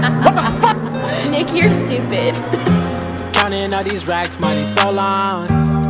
What the fuck? Nick, you're stupid. Counting all these racks, money so long.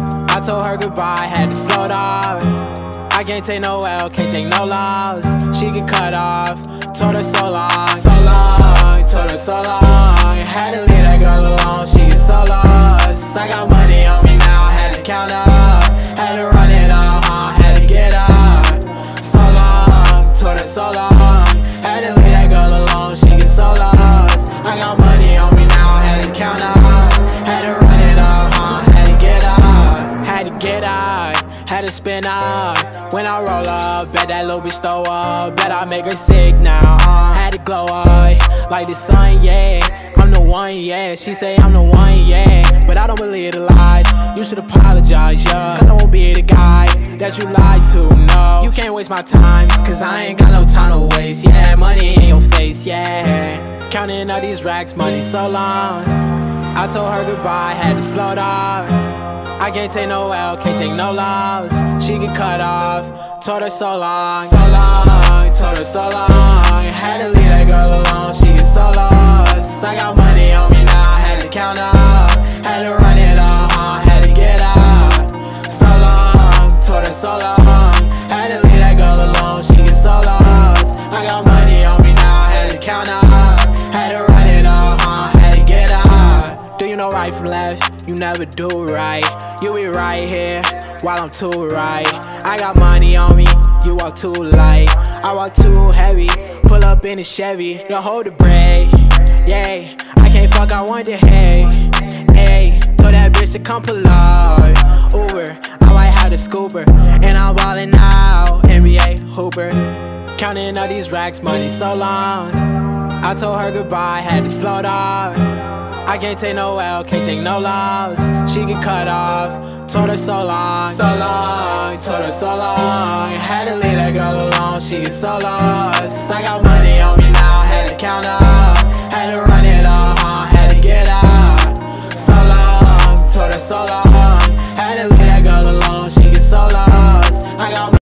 I told her goodbye, had to float off. I can't take no L, can't take no loss. She get cut off, told her so long, told her so long. Had to leave that girl alone, she get so lost. I got money on me now, had to count up. Had to run it up, had to get up. So long, told her so long. Had to leave that girl alone, she get so lost. I got money on me now, had to count up. Had to run it up, had to get up. Had to get up, had to spin up. When I roll up, bet that little bitch throw up. Bet I make her sick now, had to glow up like the sun, yeah. I'm the one, yeah. She say I'm the one, yeah. But I don't believe the lies. You should apologize, yeah. Cause I won't be the guy that you lied to, no. You can't waste my time, cause I ain't got no time to waste, yeah. Money in your face, yeah. Counting all these racks, money so long. I told her goodbye, had to float off. I can't take no L, can't take no loss. She get cut off, told her so long, told her so long. Had to leave that girl alone, she get so lost. I got money on me now, had to count up. Had to run it up, had to get up. So long, told her so long. Had to leave that girl alone, she get so lost. I got money on me now, had to count up. Had to run it up, had to get up. Do you know right from left? You never do right. You be right here while I'm too right. I got money on me, you walk too light. I walk too heavy, pull up in a Chevy. Don't hold the brake, yeah. I can't fuck, I want the hay. Hey, told that bitch to come pull up. Uber, I might have the scooper. And I'm ballin' out, NBA hooper. Counting all these racks, money so long. I told her goodbye, had to float off. I can't take no L, can't take no loss. She get cut off, told her so long, told her so long. Had to leave that girl alone, she get so lost. I got money on me now, had to count up.